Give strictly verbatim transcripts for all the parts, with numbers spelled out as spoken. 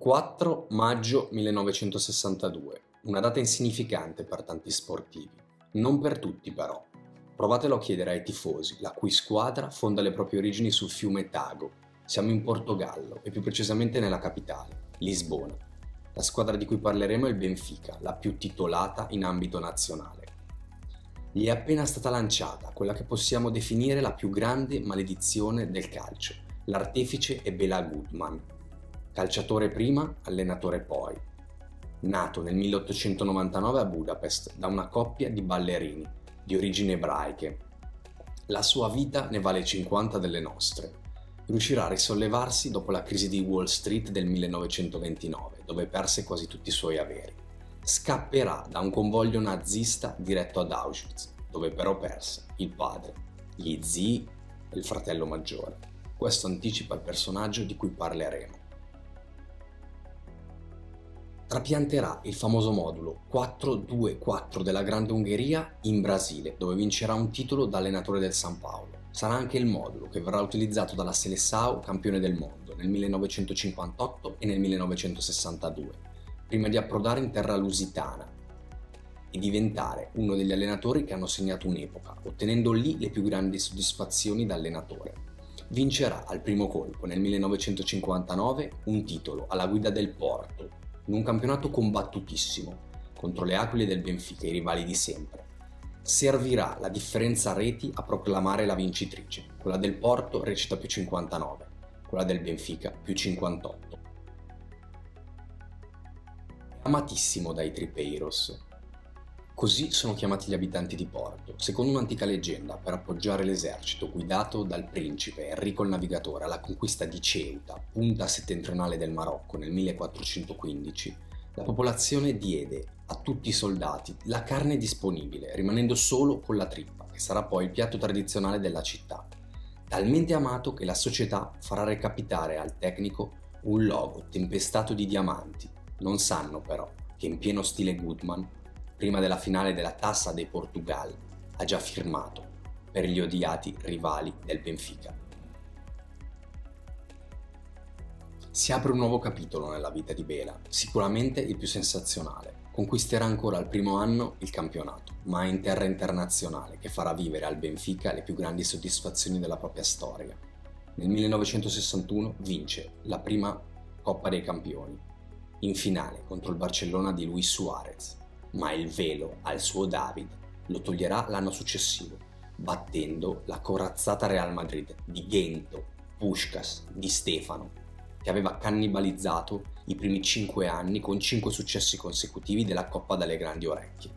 quattro maggio millenovecentosessantadue, una data insignificante per tanti sportivi, non per tutti però. Provatelo a chiedere ai tifosi, la cui squadra fonda le proprie origini sul fiume Tago. Siamo in Portogallo e più precisamente nella capitale, Lisbona. La squadra di cui parleremo è il Benfica, la più titolata in ambito nazionale. Gli è appena stata lanciata quella che possiamo definire la più grande maledizione del calcio. L'artefice è Bela Goodman. Calciatore prima, allenatore poi. Nato nel milleottocentonovantanove a Budapest da una coppia di ballerini di origini ebraiche. La sua vita ne vale cinquanta delle nostre. Riuscirà a risollevarsi dopo la crisi di Wall Street del millenovecentoventinove, dove perse quasi tutti i suoi averi. Scapperà da un convoglio nazista diretto ad Auschwitz, dove però perse il padre, gli zii e il fratello maggiore. Questo anticipa il personaggio di cui parleremo. Trapianterà il famoso modulo quattro due quattro della Grande Ungheria in Brasile, dove vincerà un titolo da allenatore del San Paolo. Sarà anche il modulo che verrà utilizzato dalla Seleção, campione del mondo, nel millenovecentocinquantotto e nel millenovecentosessantadue, prima di approdare in terra lusitana e diventare uno degli allenatori che hanno segnato un'epoca, ottenendo lì le più grandi soddisfazioni da allenatore. Vincerà al primo colpo nel millenovecentocinquantanove un titolo alla guida del Porto, in un campionato combattutissimo contro le Aquile del Benfica, i rivali di sempre. Servirà la differenza reti a proclamare la vincitrice. Quella del Porto recita più cinquantanove, quella del Benfica più cinquantotto. È amatissimo dai tripeiros. Così sono chiamati gli abitanti di Porto, secondo un'antica leggenda, per appoggiare l'esercito guidato dal principe Enrico il Navigatore alla conquista di Ceuta, punta settentrionale del Marocco, nel millequattrocentoquindici. La popolazione diede a tutti i soldati la carne disponibile, rimanendo solo con la trippa, che sarà poi il piatto tradizionale della città. Talmente amato che la società farà recapitare al tecnico un logo tempestato di diamanti. Non sanno però che in pieno stile Goodman, prima della finale della Taça de Portugal, ha già firmato per gli odiati rivali del Benfica. Si apre un nuovo capitolo nella vita di Bela, sicuramente il più sensazionale. Conquisterà ancora al primo anno il campionato, ma è in terra internazionale che farà vivere al Benfica le più grandi soddisfazioni della propria storia. Nel millenovecentosessantuno vince la prima Coppa dei Campioni, in finale contro il Barcellona di Luis Suarez. Ma il velo al suo David lo toglierà l'anno successivo, battendo la corazzata Real Madrid di Gento, Puskás, Di Stefano, che aveva cannibalizzato i primi cinque anni con cinque successi consecutivi della Coppa dalle grandi orecchie.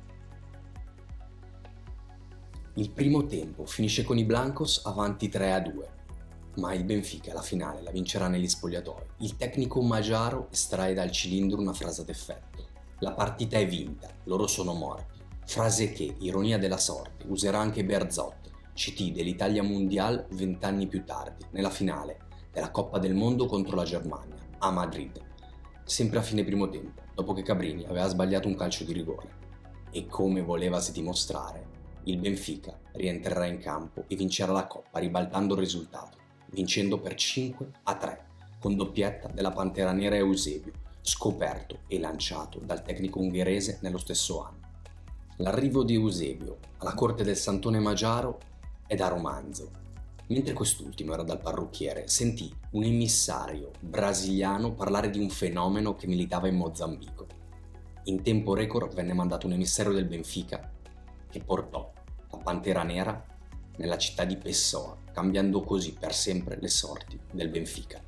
Il primo tempo finisce con i Blancos avanti tre a due, ma il Benfica la finale la vincerà negli spogliatoi. Il tecnico magiaro estrae dal cilindro una frase ad effetto: la partita è vinta, loro sono morti. Frase che, ironia della sorte, userà anche Bearzot, C T dell'Italia Mondial vent'anni più tardi, nella finale della Coppa del Mondo contro la Germania, a Madrid, sempre a fine primo tempo, dopo che Cabrini aveva sbagliato un calcio di rigore. E come volevasi dimostrare, il Benfica rientrerà in campo e vincerà la Coppa ribaltando il risultato, vincendo per cinque a tre, con doppietta della Pantera Nera Eusebio, scoperto e lanciato dal tecnico ungherese nello stesso anno. L'arrivo di Eusebio alla corte del Santone Magiaro è da romanzo. Mentre quest'ultimo era dal parrucchiere, sentì un emissario brasiliano parlare di un fenomeno che militava in Mozambico. In tempo record venne mandato un emissario del Benfica che portò la Pantera Nera nella città di Pessoa, cambiando così per sempre le sorti del Benfica.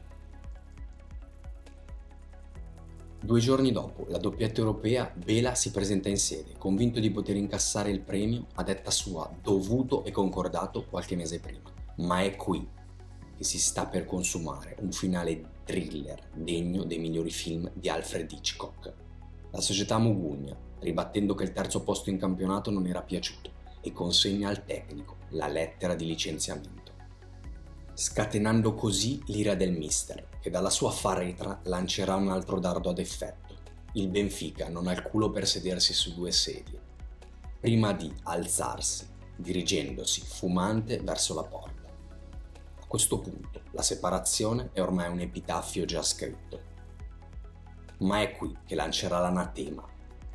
Due giorni dopo la doppietta europea, Bela si presenta in sede, convinto di poter incassare il premio a detta sua dovuto e concordato qualche mese prima. Ma è qui che si sta per consumare un finale thriller degno dei migliori film di Alfred Hitchcock. La società Mugugna, ribattendo che il terzo posto in campionato non era piaciuto, e consegna al tecnico la lettera di licenziamento, scatenando così l'ira del mister, che dalla sua faretra lancerà un altro dardo ad effetto. Il Benfica non ha il culo per sedersi su due sedie, prima di alzarsi, dirigendosi fumante verso la porta. A questo punto la separazione è ormai un epitaffio già scritto. ma è qui che lancerà l'anatema.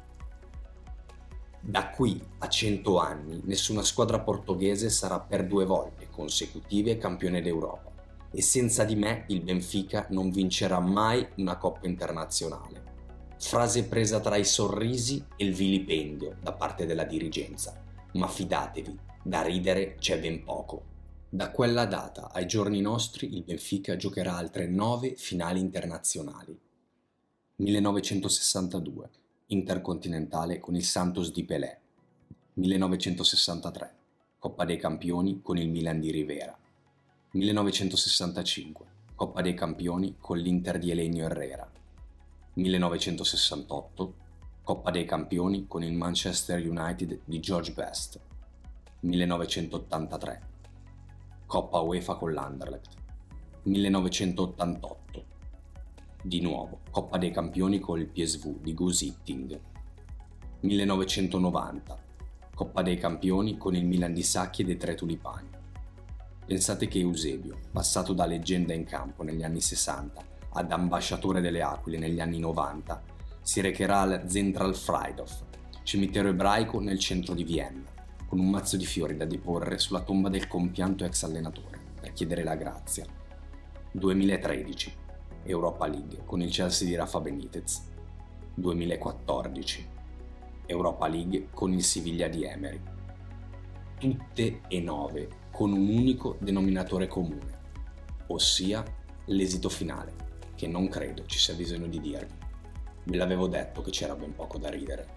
Da qui a cento anni nessuna squadra portoghese sarà per due volte consecutive campione d'Europa e senza di me il Benfica non vincerà mai una Coppa internazionale. Frase presa tra i sorrisi e il vilipendio da parte della dirigenza, ma fidatevi, da ridere c'è ben poco. Da quella data ai giorni nostri il Benfica giocherà altre nove finali internazionali. millenovecentosessantadue, Intercontinentale con il Santos di Pelé. millenovecentosessantatré, Coppa dei Campioni con il Milan di Rivera. millenovecentosessantacinque, Coppa dei Campioni con l'Inter di Elenio Herrera. millenovecentosessantotto, Coppa dei Campioni con il Manchester United di George Best. millenovecentottantatré, Coppa UEFA con l'Anderlecht. millenovecentottantotto, di nuovo Coppa dei Campioni con il P S V di Guus Hiddink. millenovecentonovanta, Coppa dei Campioni con il Milan di Sacchi e dei Tre Tulipani. Pensate che Eusebio, passato da leggenda in campo negli anni sessanta ad ambasciatore delle Aquile negli anni novanta, si recherà al Zentralfriedhof, cimitero ebraico nel centro di Vienna, con un mazzo di fiori da deporre sulla tomba del compianto ex allenatore per chiedere la grazia. duemilatredici, Europa League con il Chelsea di Rafa Benitez. duemilaquattordici, Europa League con il Siviglia di Emery. Tutte e nove con un unico denominatore comune, ossia l'esito finale, che non credo ci sia bisogno di dirvi. Ve l'avevo detto che c'era ben poco da ridere.